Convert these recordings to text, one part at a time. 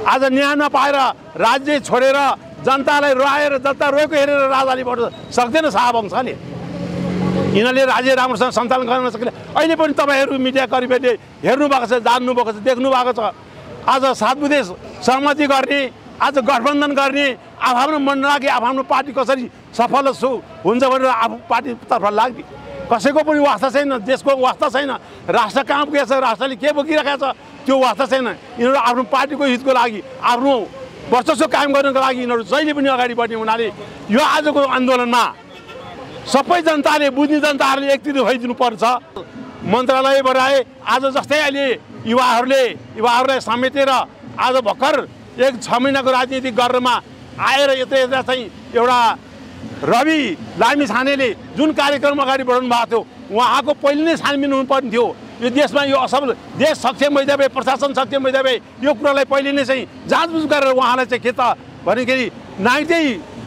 आज न्याय नपाएर राज्य छोडेर जनतालाई रुवाएर जनता रोएको हेरेर राजाले भोट सक्दैन शाहवंशले। यिनीहरूले राज्य राम्रोसँग सञ्चालन गर्न नसकेले अहिले पनि तपाईँहरू मिडियाकर्मीहरूले हेर्नुभएको छ, जान्नुभएको छ, देख्नु भएको छ। आज 7 बुँदे सहमति गर्ने, आज गठबन्धन गर्ने, आफ्नो मन नलागे आफ्नो पार्टी कसरी सफल हुन्छ भनेर आफू पार्टीतर्फ लाग्ने कसैको पनि वास्ता छैन, देशको वास्ता छैन, राष्ट्र कहाँ पुगेको छ, राष्ट्रले के बोकिरहेको छ त्यो वास्ता छैन। यिनीहरू आफ्नो पार्टीको हितको लागि, आफ्नो वर्चस्व कायम गर्नको लागि यिनीहरू जहिले पनि अगाडि बढ्ने हुनाले यो आजको आन्दोलनमा सबै जनताले, बुझ्ने जनताहरूले एकतिर भइदिनु पर्छ। मन्त्रालय बढाए आज जस्तै अहिले युवाहरूलाई समेटेर आज भर्खर 1-6 महिनाको राजनीति गर्नमा आएर यता चाहिँ एउटा रवि लामिछानेले जुन कार्यक्रम अगाडि बढाउनु भएको थियो उहाँको पहिले नै छानबिन हुनुपर्ने थियो। यो देशमा यो असफल देश सक्षम भइदिए भए, प्रशासन सक्षम भइदिए भए यो कुरालाई पहिले नै चाहिँ जाँचबुझ गरेर उहाँलाई चाहिँ के त भनेखेरि नाइटै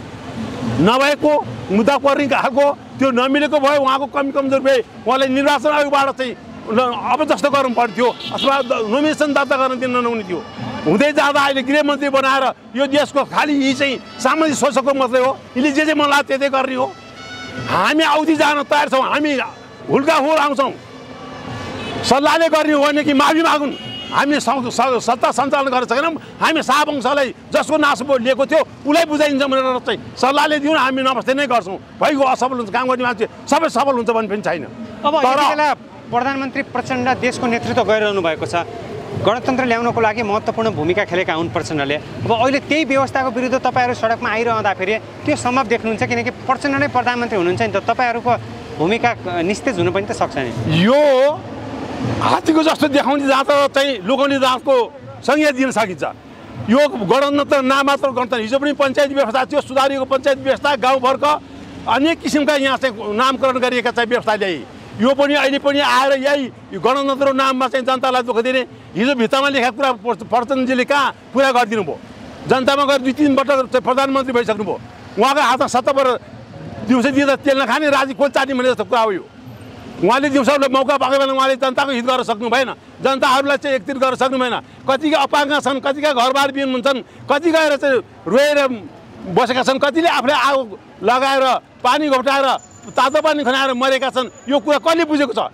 नभएको मुद्दा पर्ने खालको त्यो नमिलेको भयो, उहाँको कमजोर भए उहाँलाई निर्वाचन आयोगबाट चाहिँ अब जस्तो गर्नु पर्थ्यो अथवा नोमिनेसन दर्ता गर्न दिन नहुने थियो। हुँदै जाँदा अहिले गृहमन्त्री बनाएर यो देशको खालि यी चाहिँ सामाजिक शोषकको मात्रै हो, यसले जे मन लाग्छ त्यतै गर्ने हो। हामी आउँदै जान तयार छौँ, हामी हुल्काहुल आउँछौँ। सल्लाहले गर्ने हो भने कि माफी मागुन्, हामीले सत्ता सञ्चालन गर्न सकेनौँ, हामी शाहवंशलाई जसको नास लिएको थियो उसलाई बुझाइन्छ भनेर चाहिँ सल्लाहले दिउँ, हामी नमस्ते नै गर्छौँ। भइगयो, असफल हुन्छ, काम गर्ने मान्छे सबै सफल हुन्छ भन्ने पनि छैन। अब बेला प्रधानमन्त्री प्रचण्ड देशको नेतृत्व गरिरहनु भएको छ, गणतन्त्र ल्याउनको लागि महत्त्वपूर्ण भूमिका खेलेका हुन् प्रचण्डले। अब अहिले त्यही व्यवस्थाको विरुद्ध तपाईँहरू सडकमा आइरहँदाखेरि त्यो सम्भव देख्नुहुन्छ, किनकि प्रचण्ड नै प्रधानमन्त्री हुनुहुन्छ नि त, तपाईँहरूको भूमिका निस्तेज हुनु पनि त सक्छ नि। यो हात्तीको जस्तो देखाउने जाँच चाहिँ लुकाउने जाँचको संज्ञा दिन सकिन्छ। यो गणतन्त्र नाम मात्र गणतन्त्र, हिजो पनि पञ्चायत व्यवस्था थियो, सुधारिएको पञ्चायत व्यवस्था, गाउँभरका अनेक किसिमका यहाँ चाहिँ नामकरण गरिएका चाहिँ व्यवस्था ल्याए। यो पनि अहिले पनि आएर यही गणतन्त्रको नाममा चाहिँ जनतालाई दुःख दिने, हिजो भित्तामा लेखेको कुरा प्रचण्डजीले कहाँ पुरा गरिदिनु भयो। जनतामा गएर 2-3 पटक प्रधानमन्त्री भइसक्नुभयो, उहाँको हातमा 7 वर्ष दिउँसो दिँदा तेल नखाने राजी कोल चाट्ने भन्ने जस्तो कुरा हो। यो उहाँले दिउँसोलाई मौका पाएको बेला उहाँले जनताको हित गर्न सक्नु भएन, जनताहरूलाई चाहिँ एकतिर गर्न सक्नु भएन। कतिका अपाङ्ग छन्, कतिका घरबार बिहीन हुन्छन्, कति गएर चाहिँ रोएर बसेका छन्, कतिले आफूले आगो लगाएर पानी घोप्टाएर तातो पानी खनाएर मरेका छन्। यो कुरा कसले बुझेको छ?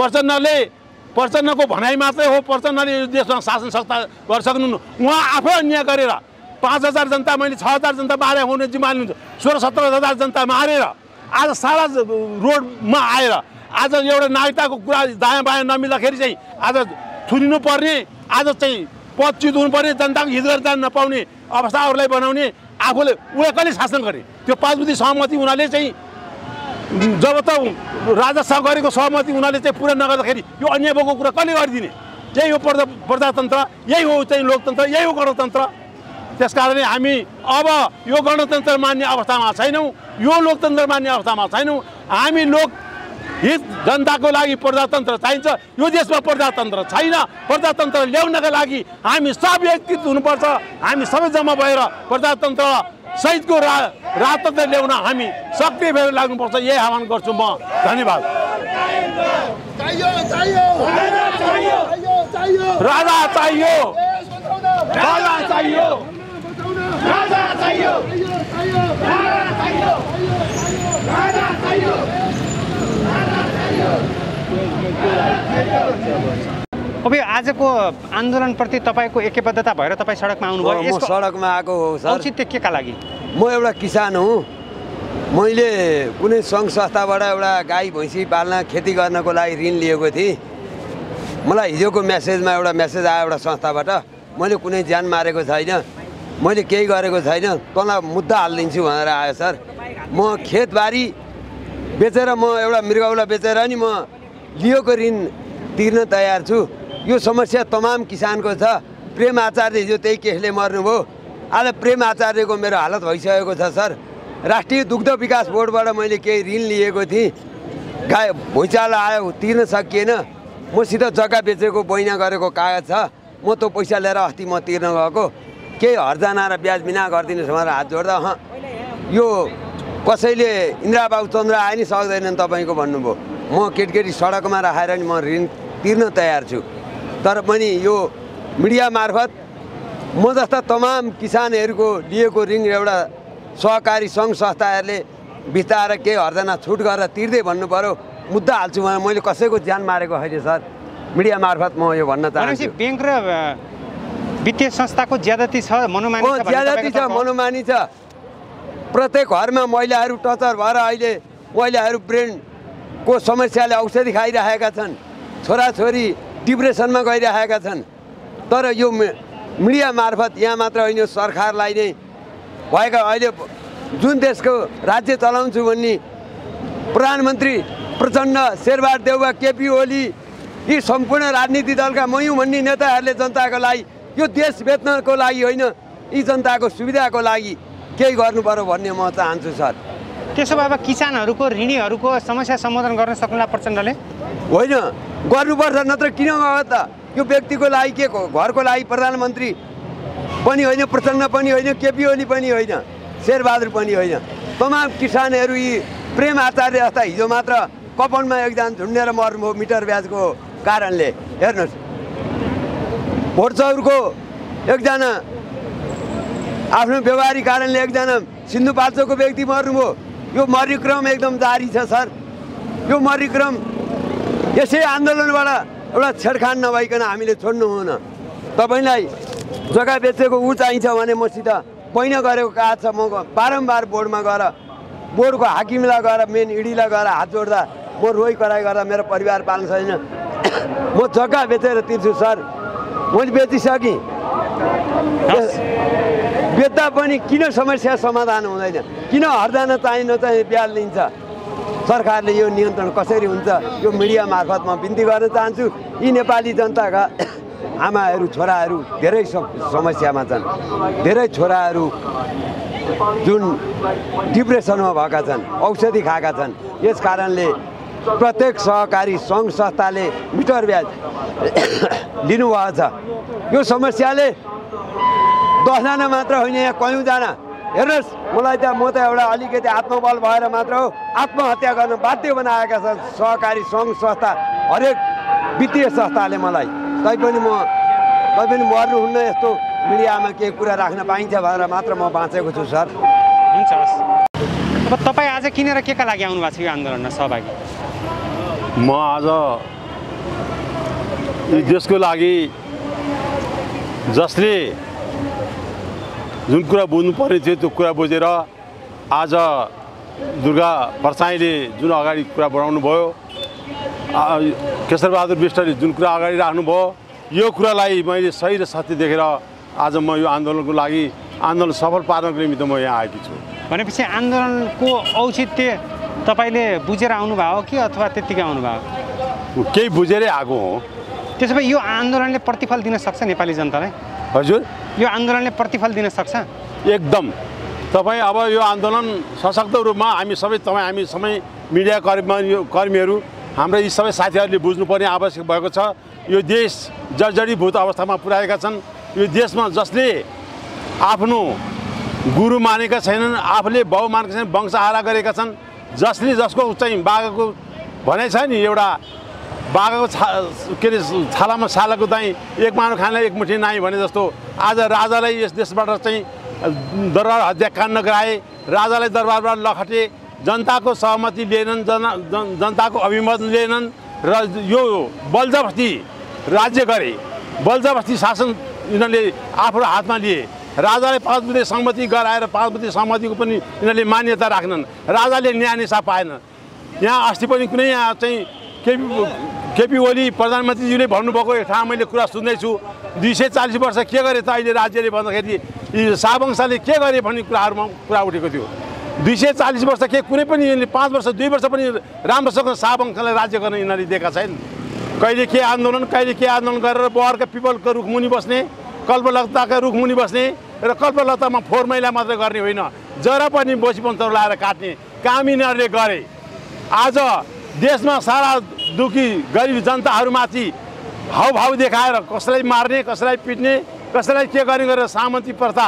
प्रचण्डको भनाइ मात्रै हो, प्रचण्डले यो देशमा शासन सत्ता गर्न सक्नुहुन्न। उहाँ आफै अन्याय गरेर 5,000 जनता, मैले 6,000 जनता मारे हुने जिम्मा लिनुहुन्छ, 16-17,000 जनता मारेर आज सारा रोडमा आएर आज एउटा नागरिकताको कुरा दायाँ बायाँ नमिल्दाखेरि चाहिँ आज थुनिनु पर्ने, आज चाहिँ पद चित हुनुपर्ने, जनताको हित गरेर जान नपाउने अवस्थाहरूलाई बनाउने आफूले उसले कहिले शासन गरे। त्यो 5 बुँदे सहमति उनीहरूले चाहिँ जब त राजासँग गरेको सहमति उनीहरूले चाहिँ पुरा नगर्दाखेरि यो अन्याय भएको कुरा कसले गरिदिने? यही हो प्रजातन्त्र, यही हो चाहिँ लोकतन्त्र, यही हो गणतन्त्र। त्यसकारणले हामी अब यो गणतन्त्र मान्ने अवस्थामा छैनौँ, यो लोकतन्त्र मान्ने अवस्थामा छैनौँ। हामी लोक हित जनताको लागि प्रजातन्त्र चाहिन्छ। यो देशमा प्रजातन्त्र छैन, प्रजातन्त्र ल्याउनका लागि हामी सब एकत्रित हुनुपर्छ। हामी सबै जम्मा भएर प्रजातन्त्र सहितको राजतन्त्र ल्याउन हामी सक्रिय भएर लाग्नुपर्छ। यही आह्वान गर्छु म। धन्यवाद। राजा चाहियो, राजा चाहियो, राजा चाहियो, राजा चाहियो। अब यो आजको आन्दोलनप्रति तपाईँको एकबद्धता भएर तपाईँ सडकमा आउनुभयो? म सडकमा आएको हो सर। औचित्य केका लागि? म एउटा किसान हुँ। मैले कुनै सङ्घ संस्थाबाट एउटा गाई भैँसी पाल्न खेती गर्नको लागि ऋण लिएको थिएँ। मलाई हिजोको मेसेजमा एउटा मेसेज आयो एउटा संस्थाबाट, मैले कुनै ज्यान मारेको छैन, मैले केही गरेको छैन, तँलाई मुद्दा हालिदिन्छु भनेर आयो सर। म खेतबारी बेचेर, म एउटा मृगौला बेचेर नि म लिएको ऋण तिर्न तयार छु। यो समस्या तमाम किसानको छ। प्रेम आचार्य हिजो त्यही केसले मर्नुभयो। आज प्रेम आचार्यको मेरो हालत भइसकेको छ सर। राष्ट्रिय दुग्ध विकास बोर्डबाट मैले केही ऋण लिएको थिएँ, गाई भुइँचालो आयो, तिर्न सकिएन। मसित जग्गा बेचेको बैना गरेको कागज छ, म त्यो पैसा लिएर अस्ति म तिर्न गएको, केही हर्जाना र ब्याज बिना गरिदिनुहोस् भनेर हात जोड्दा यो कसैले इन्द्राबाबु चन्द्र आए नि सक्दैनन् तपाईँको भन्नुभयो। म केटकेटी सडकमा राखेर नि म ऋण तिर्न तयार छु। तर पनि यो मिडिया मार्फत म जस्ता तमाम किसानहरूको लिएको ऋण एउटा सहकारी सङ्घ संस्थाहरूले बिस्ताएर केही हर्जना छुट गरेर तिर्दै भन्नु पर्यो। मुद्दा हाल्छु मैले कसैको ज्यान मारेको होइन सर। मिडिया मार्फत म यो भन्न चाहन्छु। ब्याङ्क र वित्तीय संस्थाको ज्यादती छ, मनोमानी छ। ज्यादती छ, मनोमानी छ। प्रत्येक घरमा महिलाहरू टचर भएर अहिले महिलाहरू ब्रेनको समस्याले औषधि खाइरहेका छन्, छोराछोरी डिप्रेसनमा गइरहेका छन्। तर यो मिडिया मार्फत यहाँ मात्र होइन, सरकारलाई नै भएका अहिले जुन देशको राज्य चलाउँछु भन्ने प्रधानमन्त्री प्रचण्ड, शेरबहादुर देउवा, केपी ओली यी सम्पूर्ण राजनीतिक दलका मयौँ भन्ने नेताहरूले जनताको लागि यो देश बेच्नको लागि होइन, यी जनताको सुविधाको लागि केही गर्नु पर्यो भन्ने म चाहन्छु सर। त्यसो भए अब किसानहरूको ऋणीहरूको समस्या समाधान गर्न सक्नुला प्रचण्डले? होइन, गर्नुपर्छ, नत्र किन गयो त? यो व्यक्तिको लागि के घरको लागि प्रधानमन्त्री पनि होइन, प्रचण्ड पनि होइन, केपी ओली पनि होइन, शेरबहादुर पनि होइन। तमाम किसानहरू यी प्रेम आचार्य जस्ता हिजो मात्र कपनमा एकजना झुन्डेर मर्नुभयो मिटर ब्याजको कारणले। हेर्नुहोस्, भोटचौरको एकजना आफ्नो व्यवहारिक कारणले एकजना सिन्धुपाल्चोकको व्यक्ति मर्नुभयो। यो मर्नेक्रम एकदम जारी छ सर। यो मर्नेक्रम यसै आन्दोलनबाट एउटा छेडखान नभइकन हामीले छोड्नु हुन। तपाईँलाई जग्गा बेचेको ऊ चाहिन्छ भने मसित पहिना गरेको काज छ। म बारम्बार बोर्डमा गएर बोर्डको हाकिमलाई गएर मेन इडीलाई गएर हात जोड्दा म रोइ कराई गर्दा मेरो परिवार पाल्न छैन। म जग्गा बेचेर तिर्छु सर। मैले बेचिसकेँ। बेच्दा पनि किन समस्या समाधान हुँदैन? किन हर्जाना चाहिँ नचाहिँ ब्याज लिन्छ? सरकारले यो नियन्त्रण कसरी हुन्छ? यो मिडिया मार्फत म बिन्ती गर्न चाहन्छु। यी नेपाली जनताका आमाहरू, छोराहरू धेरै समस्यामा छन्। धेरै छोराहरू जुन डिप्रेसनमा भएका छन्, औषधि खाएका छन्। यस कारणले प्रत्येक सहकारी सङ्घ संस्थाले मिटर ब्याज लिनुभएको छ। यो समस्याले 10 जना मात्र होइन, यहाँ कयौँजना। हेर्नुहोस्, मलाई त म त एउटा अलिकति आत्मबल भएर मात्र हो आत्महत्या गर्न बाध्य बनाएका छन् सहकारी सङ्घ संस्था, हरेक वित्तीय संस्थाले मलाई। तैपनि मर्नुहुन्न। यस्तो मिडियामा केही कुरा राख्न पाइन्छ भनेर मात्र म बाँचेको छु सर। हुन्छ, हस्। अब तपाईँ आज किन र के का लागि आउनु भएको छ यो आन्दोलनमा सहभागी? म आज यो देशको लागि जसले जुन कुरा बुझ्नु पर्ने थियो त्यो कुरा बुझेर आज दुर्गा परसाईले जुन अगाडि कुरा बढाउनु भयो, केशरबहादुर विष्टले जुन कुरा अगाडि राख्नुभयो, यो कुरालाई मैले सही र सत्य देखेर आज म यो आन्दोलनको लागि आन्दोलन सफल पार्नको निमित्त म यहाँ आएकी छु। भनेपछि आन्दोलनको औचित्य तपाईँले बुझेर आउनुभयो कि अथवा त्यत्तिकै आउनुभयो? केही बुझेरै आएको हो। त्यसो भए यो आन्दोलनले प्रतिफल दिन सक्छ नेपाली जनतालाई? हजुर, यो आन्दोलनले प्रतिफल दिन सक्छ? एकदम। तपाईँ अब यो आन्दोलन सशक्त रूपमा हामी सबै मिडिया कर्मीहरू, हाम्रा यी सबै साथीहरूले बुझ्नुपर्ने आवश्यक भएको छ। यो देश जर्जरीभूत अवस्थामा पुर्याएका छन्। यो देशमा जसले आफ्नो गुरु मानेका छैनन्, आफूले बाउ मानेका छैनन्, वंशहारा गरेका छन्, जसले जसको चाहिँ बाघको भनाइ छ नि, एउटा बाघको के अरे छालामा सालाको दाई एक मानो खानलाई एक मुठी नाई भने जस्तो आज राजालाई यस देशबाट चाहिँ दरबार हत्या काण्ड गराए, राजालाई दरबारबाट लखटे, जनताको सहमति लिएनन्, जनताको अभिमत लिएनन् र यो बलजबस्ती राज्य गरे, बलजबस्ती शासन यिनीहरूले आफ्नो हातमा लिए। राजाले 5 बुँदे सहमति गराएर 5 बुँदे सहमतिको पनि यिनीहरूले मान्यता राख्नन्। राजाले न्याय निशा पाएन। यहाँ अस्ति पनि कुनै यहाँ चाहिँ केपी ओली प्रधानमन्त्रीज्यूले भन्नुभएको एक ठाउँ मैले कुरा सुन्दैछु, 240 वर्ष के गरे त अहिले राज्यले भन्दाखेरि यी शाहवंशले के गरे भन्ने कुराहरूमा कुरा उठेको थियो। 240 वर्ष के कुनै पनि 5 वर्ष 2 वर्ष पनि राम्रोसँग शाहवंशलाई राज्य गर्न यिनीहरूले दिएका छैनन्। कहिले के आन्दोलन गरेर बहरका पिपलको रुखमुनि बस्ने, कल्पलताका रुखमुनि बस्ने र कल्पलतामा फोहोर मैला मात्रै गर्ने होइन, जरा पनि बोसीपन्तहरू लाएर काट्ने काम यिनीहरूले गरे। आज देशमा सारा दुखी गरिब जनताहरूमाथि हाउभाउ देखाएर कसैलाई मार्ने, कसैलाई पिट्ने, कसैलाई के गर्ने गरेर सामन्ती प्रथा,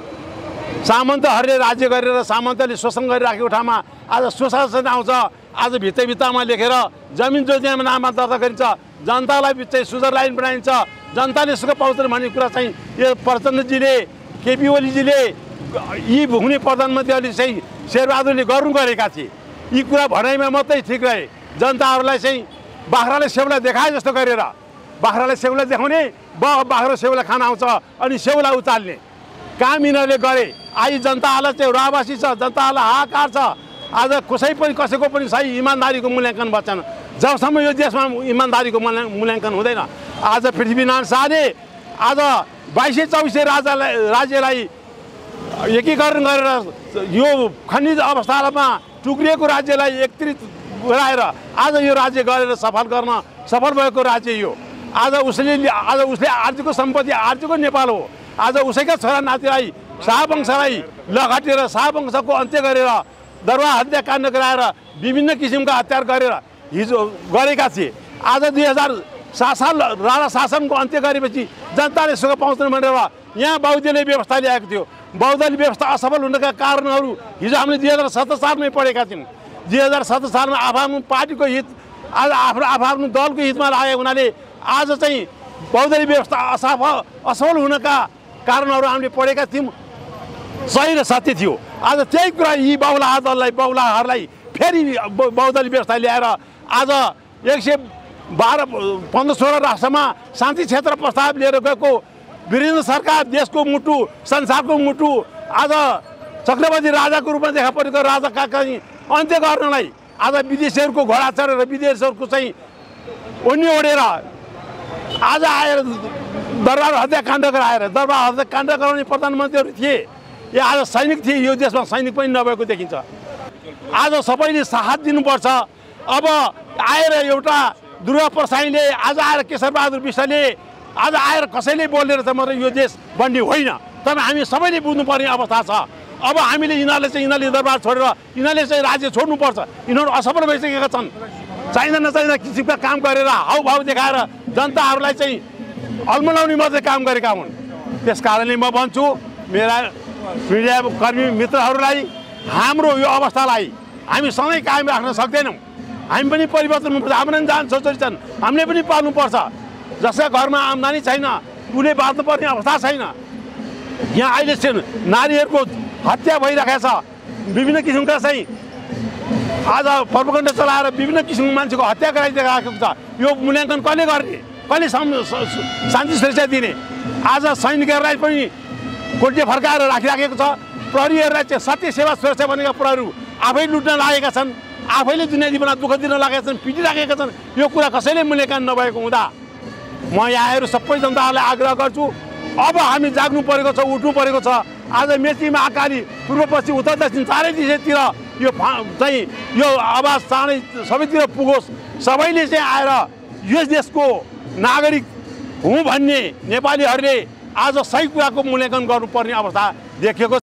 सामन्तहरूले राज्य गरेर सामन्तले शोषण गरिराखेको ठाउँमा आज सुशासन आउँछ। आज भित्तामा लेखेर जमिन जोगियामा नाममा दर्ता गरिन्छ, जनतालाई चाहिँ सुगर लाइन बनाइन्छ, जनताले सुख पाउँछन् भन्ने कुरा चाहिँ यो प्रचण्डजीले, केपी ओलीजीले, यी हुने प्रधानमन्त्रीहरूले चाहिँ शेरबहादुरले गर्नु गरेका थिए। यी कुरा भनाइमा मात्रै ठिक रहे। जनताहरूलाई चाहिँ बाख्राले सेउला देखाए जस्तो गरेर बाख्रालाई सेउला देखाउने, बाख्रा सेउला खान आउँछ अनि सेउला उचाल्ने काम यिनीहरूले गरे। आई जनताहरूलाई चाहिँ रहवासी छ, जनताहरूलाई हाहाकार छ। आज कसैको पनि सही इमान्दारीको मूल्याङ्कन बच्चन। जबसम्म यो देशमा इमान्दारीको मूल्याङ्कन हुँदैन। आज पृथ्वीनारायण शाहले आज 22-24 राज्यलाई एकीकरण गरेर यो खनिज अवस्थामा टुक्रिएको राज्यलाई एकत्रित गराएर आज यो राज्य गरेर सफल भएको राज्य यो। आज उसले आर्जेको सम्पत्ति आर्जेको नेपाल हो। आज उसैका छोरा नातिलाई शाहवंशलाई लगाटेर शाहवंशको अन्त्य गरेर दरबार हत्याकाण्ड गराएर विभिन्न किसिमका हत्यार गरेर हिजो गरेका थिए। आज 2007 साल राणा शासनको अन्त्य गरेपछि जनताले सुख पाउँछन् भनेर यहाँ बहुदलीय व्यवस्था ल्याएको थियो। बहुदलीय व्यवस्था असफल हुनका कारणहरू हिजो हामीले 2007 सालमै पढेका थियौँ। 2007 सालमा आफ्नो पार्टीको हित आज आफ्नो दलको हितमा लागेको हुनाले आज चाहिँ बहुदलीय व्यवस्था असफल हुनका कारणहरू हामीले पढेका थियौँ। सही र सत्य थियो। आज त्यही कुरा यी बहुलाहरूलाई फेरि बहुदलीय व्यवस्था ल्याएर आज 115-16 राष्ट्रमा शान्ति क्षेत्र प्रस्ताव लिएर गएको वीरेन्द्र सरकार देशको मुटु, संसारको मुटु, आज चक्रवर्ती राजाको रूपमा देखा परेको राजाका चाहिँ अन्त्य गर्नलाई आज विदेशीहरूको घोडा चढेर विदेशीहरूको चाहिँ ओढ्ने ओढेर आज आएर दरबार हत्याकाण्ड गराएर दरबार हत्याकाण्ड गराउने प्रधानमन्त्रीहरू थिए या आज सैनिक थिए। यो देशमा सैनिक पनि नभएको देखिन्छ। आज सबैले साथ दिनुपर्छ। अब आएर एउटा दुर्गा प्रसाईले आज आएर केशरबहादुर विष्टले आज आएर कसैले बोलेर चाहिँ मात्रै यो देश बन्ने होइन। तर हामी सबैले बुझ्नुपर्ने अवस्था छ। अब हामीले यिनीहरूले दरबार छोडेर यिनीहरूले चाहिँ राज्य छोड्नुपर्छ। यिनीहरू असफल भइसकेका छन्। चाहिँदा नचाहिँदा किसिमका काम गरेर हाउभाउ देखाएर जनताहरूलाई चाहिँ अल्मलाउने मात्रै काम गरेका हुन्। त्यस कारणले म भन्छु मेरा मिडियाकर्मी मित्रहरूलाई हाम्रो यो अवस्थालाई हामी सधैँ कायम राख्न सक्दैनौँ। हामी पनि परिवर्तन हुनुपर्छ। हाम्रो पनि जान छोरी छन्, हामीले पनि पाल्नुपर्छ। जसका घरमा आम्दानी छैन उसले बाँच्नुपर्ने अवस्था छैन। यहाँ अहिले नारीहरूको हत्या भइरहेको छ। विभिन्न किसिमका चाहिँ आज प्रोपगन्ड चलाएर विभिन्न किसिमको मान्छेको हत्या गराइदिएको छ। यो मूल्याङ्कन कहिले गर्ने, कहिले शान्ति सुरक्षा दिने? आज सैनिकहरूलाई पनि कोल्टे फर्काएर राखिराखेको छ। प्रहरीहरूलाई चाहिँ सत्य सेवा सुरक्षा भनेका प्रहरी आफै लुट्न लागेका छन्, आफैले दुनियाँ जीवनमा दुःख दिन लागेका छन्, पिटिराखेका छन्। यो कुरा कसैले मूल्याङ्कन नभएको हुँदा म यहाँहरू सबै जनताहरूलाई आग्रह गर्छु। अब हामी जाग्नु परेको छ, उठ्नु परेको छ। आज मेची महाकाली पूर्व पश्चिम उत्तर दक्षिण चारै दिशातिर यो चाहिँ यो आवाज चाँडै सबैतिर पुगोस्। सबैले चाहिँ आएर यस देशको नागरिक हुँ भन्ने नेपालीहरूले आज सही कुराको मूल्याङ्कन गर्नुपर्ने अवस्था देखिएको छ।